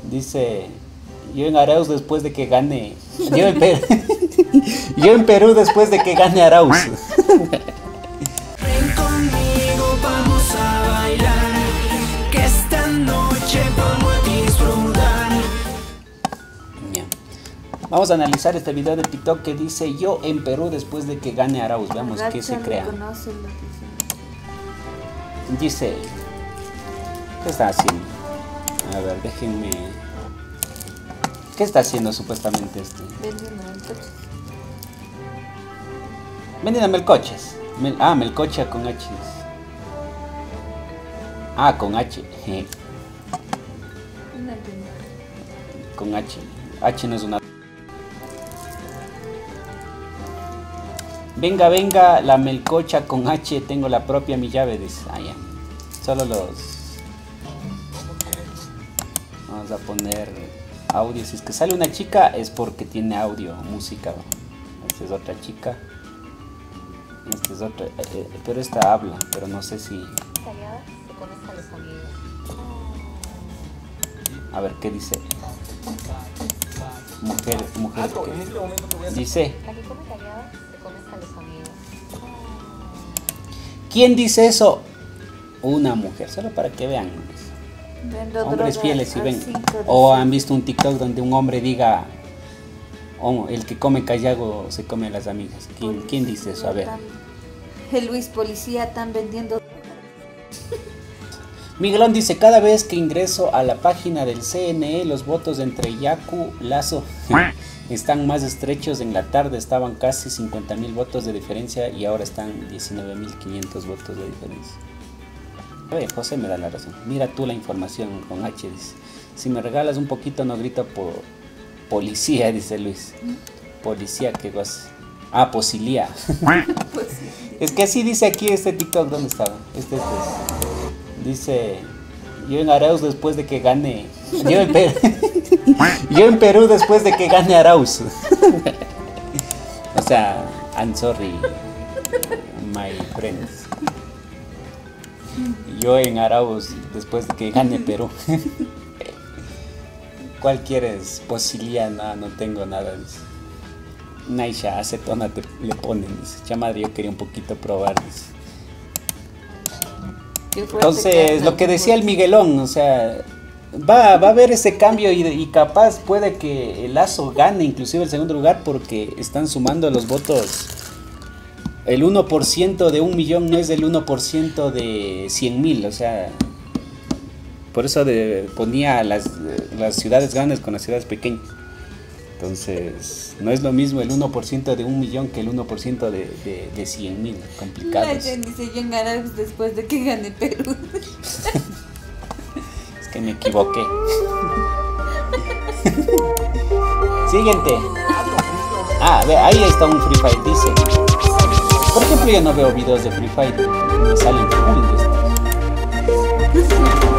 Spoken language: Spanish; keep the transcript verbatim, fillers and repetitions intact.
Dice, yo en Arauz después de que gane. Yo en Perú, yo en Perú después de que gane Arauz. Ven conmigo, vamos a bailar, que esta noche vamos a disfrutar. Ya. Vamos a analizar este video de TikTok que dice yo en Perú después de que gane Arauz. Veamos qué se crea. Dice, ¿qué está haciendo? A ver, déjenme. ¿Qué está haciendo supuestamente este? Vendiendo coches. Vendiendo melcoches. Mel, ah, melcocha con H. Ah, con H. Con H. H no es una. Venga, venga, la melcocha con H. Tengo la propia mi llave. Dice. Ah, ya. Solo los. Vamos a poner audio. Si es que sale una chica es porque tiene audio, música. Esta es otra chica. Esta es otra. Eh, pero esta habla, pero no sé si. A ver qué dice. Mujer, mujer. ¿Qué? Dice. ¿Quién dice eso? Una mujer, solo para que vean. Hombres fieles si ven. O han visto un TikTok donde un hombre diga, oh, el que come callado se come a las amigas. ¿Quién, ¿quién dice eso? A ver. El Luis Policía están vendiendo. Miguelón dice, cada vez que ingreso a la página del C N E, los votos entre Yacu, Lazo están más estrechos. En la tarde estaban casi cincuenta mil votos de diferencia y ahora están diecinueve mil quinientos votos de diferencia. A ver, José me da la razón. Mira tú la información con H, dice. Si me regalas un poquito no grito por policía, dice Luis. Policía, qué cosa. Ah, posilía. Es que así dice aquí este TikTok, ¿dónde estaba? Este, este es. Dice, yo en Arauz después de que gane. Yo en Perú, yo en Perú después de que gane Arauz. O sea, I'm sorry, my friends. Yo en Arauz después de que gane Perú. ¿Cuál quieres? Posilia, no, no tengo nada. Dice. Naisha, acetona te le ponen. Dice, chamadre, yo quería un poquito probar. Dice. Entonces, lo que decía el Miguelón, o sea, va, va a haber ese cambio y, y capaz puede que el Lazo gane inclusive el segundo lugar porque están sumando los votos. El uno por ciento de un millón no es el uno por ciento de cien mil, o sea, por eso de, ponía las, las ciudades grandes con las ciudades pequeñas. Entonces, no es lo mismo el uno por ciento de un millón que el uno por ciento de, de, de cien mil, complicado. Dice, yo en Arauz después de que gane Perú. Es que me equivoqué. Siguiente. Ah, ve, ahí está un Free Fire, dice. Por ejemplo, yo no veo videos de Free Fire, me salen full de estos.